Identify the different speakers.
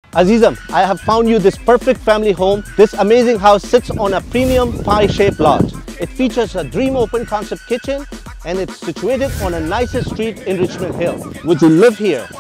Speaker 1: Azizam, I have found you this perfect family home. This amazing house sits on a premium pie-shaped lot. It features a dream open concept kitchen and it's situated on a nicest street in Richmond Hill. Would you live here?